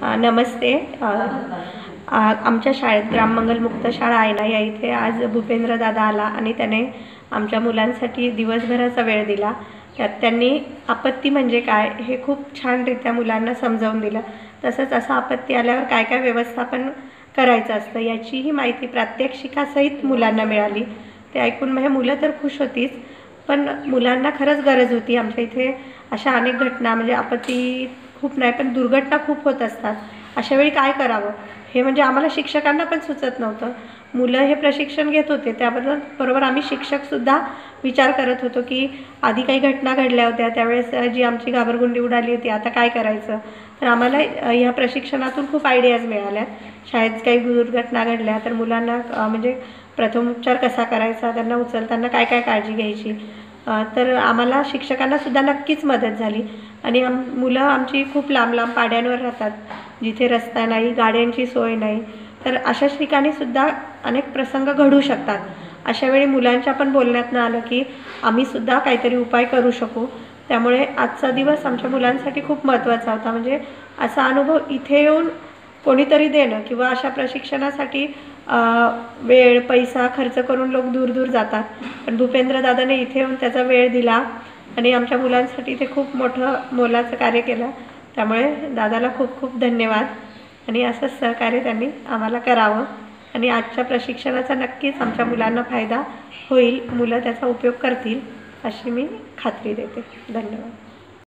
नमस्ते। आमच्या शाळेत ग्राममंगल मुक्त शाळा आहे ना, या इथे आज भूपेंद्र दादा आला आणि त्याने आमच्या मुलांसाठी दिवसभराचा वेळ दिला। त्यात त्यांनी आपत्ती म्हणजे काय हे खूप छानरित्या मुलांना समजावून दिलं। तसंच असं आपत्ती आल्यावर काय काय व्यवस्थापन करायचं असतं याचीही माहिती प्रात्यक्षिकासहित मुलांना मिळाली। ते ऐकून म्हणजे मुलं तर खुश होतीच, पण मुलांना खरंच गरज होती। आमच्या इथे अशा अनेक घटना म्हणजे आपत्ती खूप नाही पण दुर्घटना खूप होत असतात। अशा वेळी काय करावं हे म्हणजे आम्हाला शिक्षकांना पण सुचत नव्हतं। मुलं हे प्रशिक्षण घेत होते, त्याबरोबर आम्ही शिक्षकसुद्धा विचार करत होतो की आधी काही घटना घडल्या होत्या त्यावेळेस जी आमची घाबरगुंडी उडाली होती, आता काय करायचं। तर आम्हाला ह्या प्रशिक्षणातून खूप आयडियाज मिळाल्या। शाळेत काही दुर्घटना घडल्या तर मुलांना म्हणजे प्रथमोपचार कसा करायचा, त्यांना उचलताना काय काय काळजी घ्यायची, तर आम्हाला शिक्षकांना सुद्धा नक्कीच मदत झाली। आणि मुलं आमची खूप लांब लांब पाड्यांवर राहतात, जिथे रस्ता नाही, गाड्यांची सोय नाही, तर अशा ठिकाणी सुद्धा अनेक प्रसंग घडू शकतात। अशा वेळी मुलांच्या पण बोलण्यातनं आलं की आम्ही सुद्धा काहीतरी उपाय करू शकू। त्यामुळे आजचा दिवस आमच्या मुलांसाठी खूप महत्त्वाचा होता। म्हणजे असा अनुभव इथे येऊन कोणीतरी देणं किंवा अशा प्रशिक्षणासाठी वेळ पैसा खर्च करून लोक दूर दूर जातात, पण भूपेंद्र दादाने इथे येऊन त्याचा वेळ दिला आणि आमच्या मुलांसाठी ते खूप मोठं मोलाचं कार्य केलं। त्यामुळे दादाला खूप खूप धन्यवाद आणि असंच सहकार्य त्यांनी आम्हाला करावं आणि आजच्या प्रशिक्षणाचा नक्कीच आमच्या मुलांना फायदा होईल, मुलं त्याचा उपयोग करतील अशी मी खात्री देते। धन्यवाद।